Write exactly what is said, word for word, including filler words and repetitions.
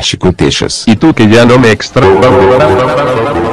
chico Techas. Y tú que ya no me extrañas.